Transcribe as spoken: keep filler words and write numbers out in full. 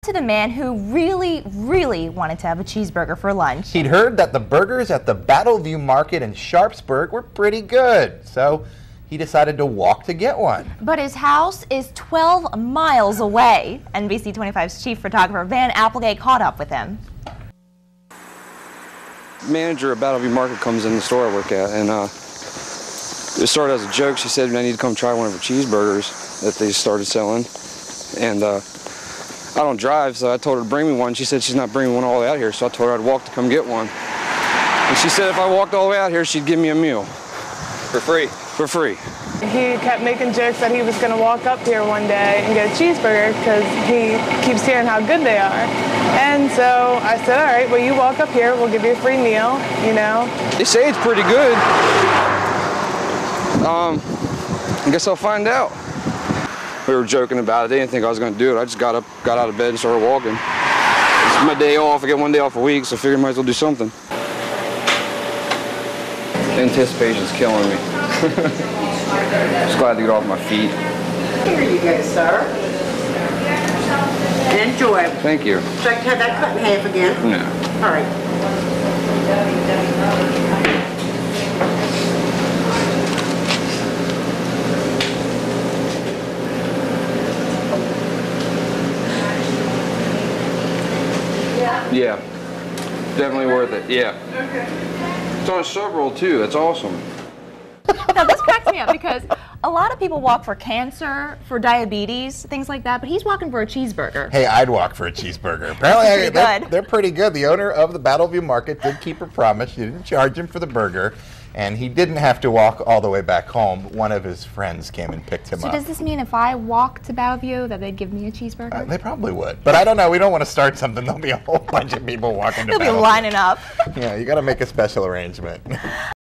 to the man who really, really wanted to have a cheeseburger for lunch. He'd heard that the burgers at the Battleview Market in Sharpsburg were pretty good, so he decided to walk to get one. But his house is twelve miles away. N B C twenty-five's chief photographer Van Applegate caught up with him. Manager at Battleview Market comes in the store I work at, and uh, it started as a joke. She said I need to come try one of her cheeseburgers that they started selling. And uh, I don't drive, so I told her to bring me one. She said she's not bringing one all the way out here, so I told her I'd walk to come get one. And she said if I walked all the way out here, she'd give me a meal. For free? For free. He kept making jokes that he was going to walk up here one day and get a cheeseburger because he keeps hearing how good they are. And so I said, all right, well, you walk up here, we'll give you a free meal, you know. They say it's pretty good. Um, I guess I'll find out. We were joking about it. They didn't think I was going to do it. I just got up, got out of bed and started walking. It's my day off. I get one day off a week, so I figured I might as well do something. Anticipation's killing me. Just glad to get off my feet. Here you go, sir. And enjoy. Thank you. Would you like to have that cut in half again? No. All right. Yeah. Definitely worth it. Yeah. It's on a sub roll too. That's awesome. Now this cracks me up because a lot of people walk for cancer, for diabetes, things like that, but he's walking for a cheeseburger. Hey, I'd walk for a cheeseburger. Apparently, pretty they're, good. they're pretty good. The owner of the Battleview Market did keep her promise. She didn't charge him for the burger, and he didn't have to walk all the way back home. One of his friends came and picked him So up. does this mean if I walk to Battleview that they'd give me a cheeseburger? Uh, they probably would, but I don't know. We don't want to start something. There'll be a whole bunch of people walking to They'll be Battleview. lining up. Yeah, you got to make a special arrangement.